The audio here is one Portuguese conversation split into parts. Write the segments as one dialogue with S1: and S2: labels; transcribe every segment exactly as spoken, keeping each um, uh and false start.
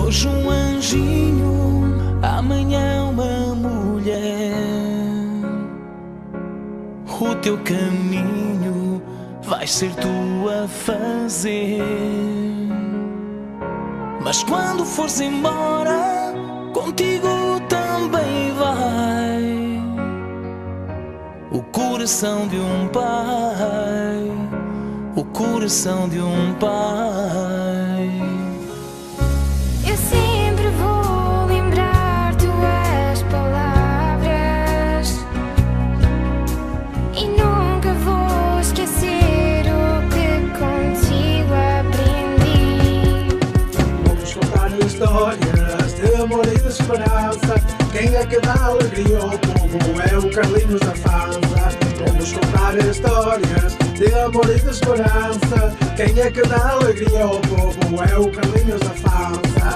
S1: Hoje um anjinho, amanhã uma mulher. O teu caminho vais ser tu a fazer. Mas quando fores embora, contigo também vai o coração de um pai, o coração de um pai.
S2: Eu sempre vou lembrar tuas palavras e nunca vou esquecer o que contigo aprendi.
S3: Vamos contar histórias de amor e de esperança. Quem é que dá alegria ao povo é o Carlinhos da Fanza. Vamos contar histórias de amor e de esperança. Quem é que dá alegria ao povo é o Carlinhos da Fanza.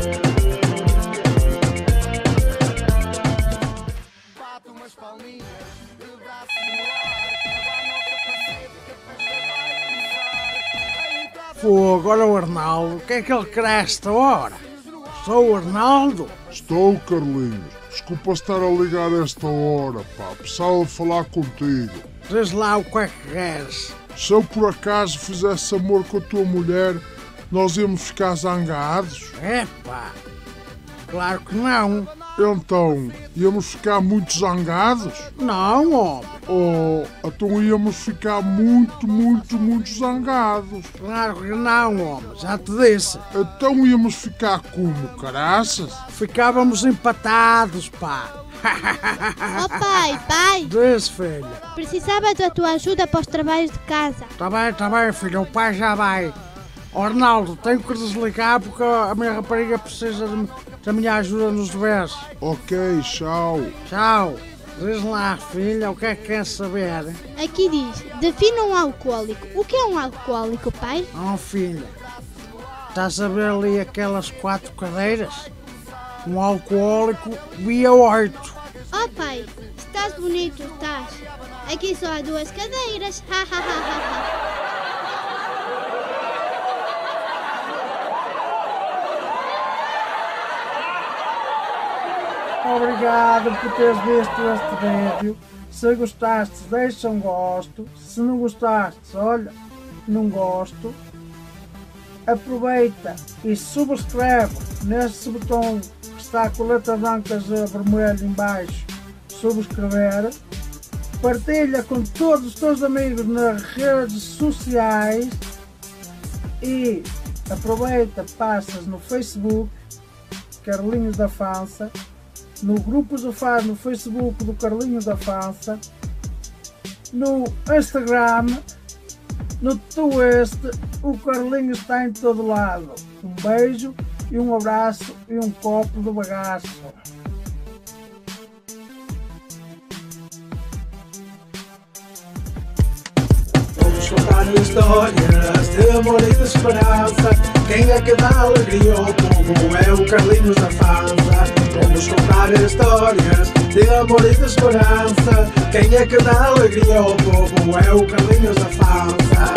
S3: Bate umas palminhas, de braço no ar.
S4: Pô, agora o Arnaldo, o que é que ele quer a esta hora? Sou o Arnaldo?
S5: Estou, Carlinhos. Desculpa estar a ligar a esta hora, pá. Precisava de falar contigo.
S4: Diz lá o que é que queres.
S5: Se eu por acaso fizesse amor com a tua mulher, nós íamos ficar zangados?
S4: Epá, claro que não.
S5: Então, íamos ficar muito zangados?
S4: Não, homem.
S5: Oh, então íamos ficar muito, muito, muito zangados.
S4: Claro que não, homem. Já te disse.
S5: Então íamos ficar como, caraças?
S4: Ficávamos empatados, pá.
S6: Oh pai, pai,
S4: Diz, filha.
S6: precisava da tua ajuda para os trabalhos de casa.
S4: Tá bem, tá bem, filha. O pai já vai. Oh, Arnaldo, tenho que desligar porque a minha rapariga precisa de, da minha ajuda nos deveres.
S5: Ok, tchau.
S4: Tchau. Diz lá, filha, o que é que quer saber?
S6: Aqui diz, defina um alcoólico. O que é um alcoólico, pai?
S4: Oh, filha, estás a ver ali aquelas quatro cadeiras? Um alcoólico via oito.
S6: Oh pai, estás bonito, estás. Aqui só há duas cadeiras. Ha ha ha ha.
S4: Obrigado por teres visto este vídeo. Se gostaste, deixa um gosto. Se não gostaste, olha, não gosto. Aproveita e subscreve nesse botão que está com a letra branca vermelha em baixo. Subscrever. Partilha com todos os teus amigos nas redes sociais. E aproveita, passas no Facebook, Carlinhos da Fanza. No grupo do faz no Facebook do Carlinhos da Fanza, no Instagram, no Twist, o Carlinhos está em todo lado. Um beijo e um abraço e um copo de bagaço.
S3: Vamos contar histórias de amor e de esperança. Quem é que dá alegria ao povo é o Carlinhos da Fanza. Vamos contar histórias de amor e de esperança. Quem é que dá alegria ao povo é o Carlinhos da Fanza.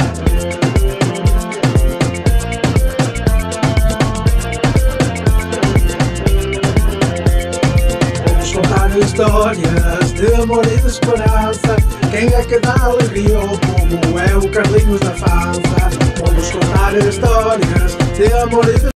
S3: Vamos contar histórias de amor e de esperança. Quem é que dá alegria ao povo é o Carlinhos da Fanza. Vamos contar histórias de amor e de